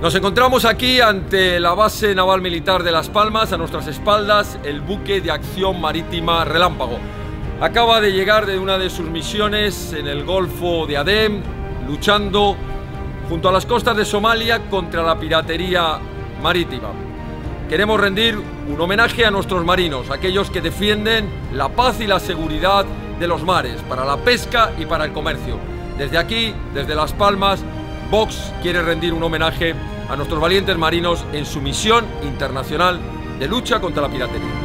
Nos encontramos aquí ante la base naval militar de Las Palmas, a nuestras espaldas el buque de acción marítima Relámpago. Acaba de llegar de una de sus misiones en el Golfo de Adén, luchando junto a las costas de Somalia contra la piratería marítima. Queremos rendir un homenaje a nuestros marinos, aquellos que defienden la paz y la seguridad de los mares, para la pesca y para el comercio. Desde aquí, desde Las Palmas, Vox quiere rendir un homenaje a nuestros valientes marinos en su misión internacional de lucha contra la piratería.